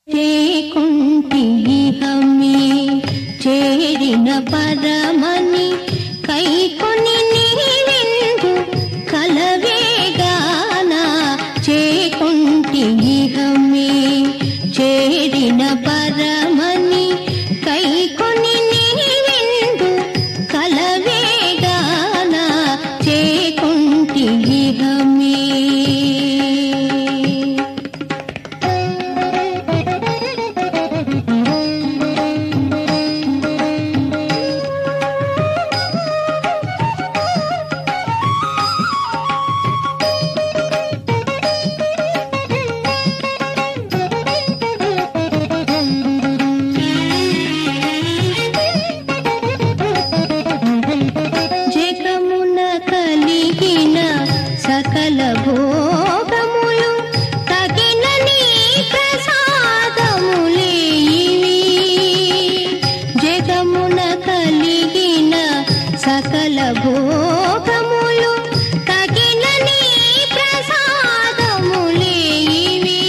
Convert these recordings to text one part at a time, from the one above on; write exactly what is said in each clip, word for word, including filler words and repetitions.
చేకుంటి ఇహమే చేరిన పరమని కైకొని నీవెందు కలవేగాన చేకుంటి ఇహమే చేరిన పరమని కైకొని నీవెందు కలవేగాన చేకుంటి ఇహమే సకల భోగములు తగిన నీ ప్రసాదములే ఇవి జగమున కలిగిన సకల భోగములు తగిన నీ ప్రసాదములే ఇవి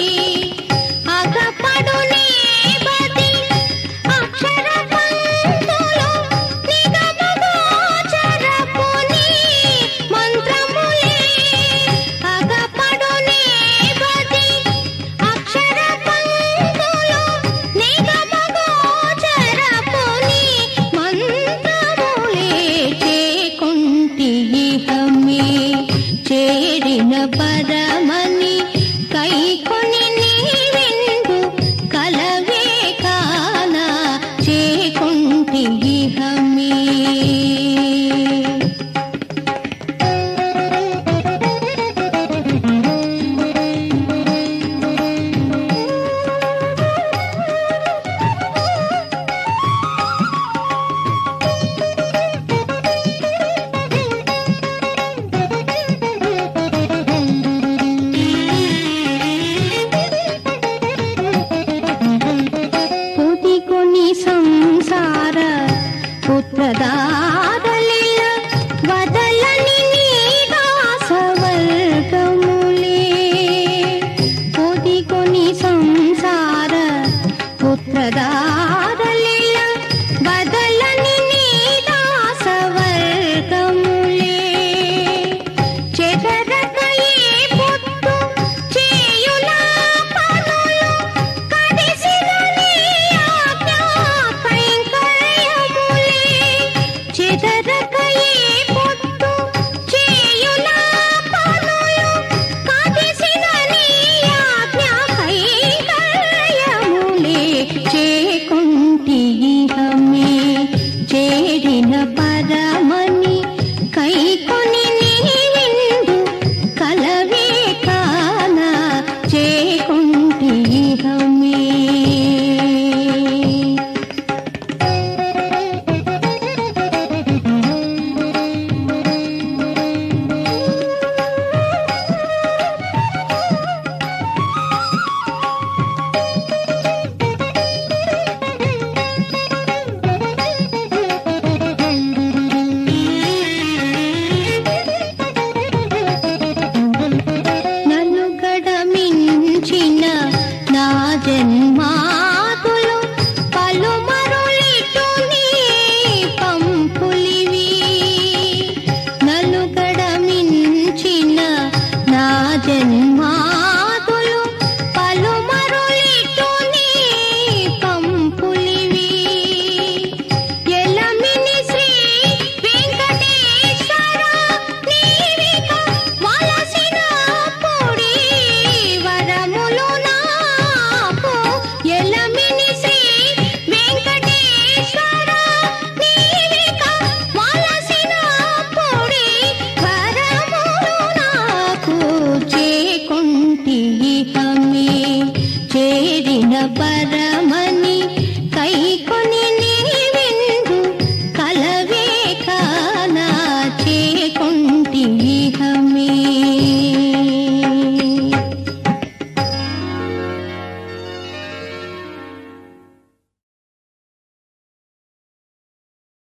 అగపడునే బతి అక్షర పంతులు నిగమ గోచరపుని మంత్రములే అగపడునే బతి అక్షర పంతులు నిగమ గోచరపుని మంత్రములే చేకుంటి ఇహమే చేరిన పరమని కైకొని నీవెందు కలవే కాన చేకుంటి ఇహమే సంసార పుత్రదాదలిల వదలని నీ దాసవర్గములే పొదికొని సంసార పుత్రదా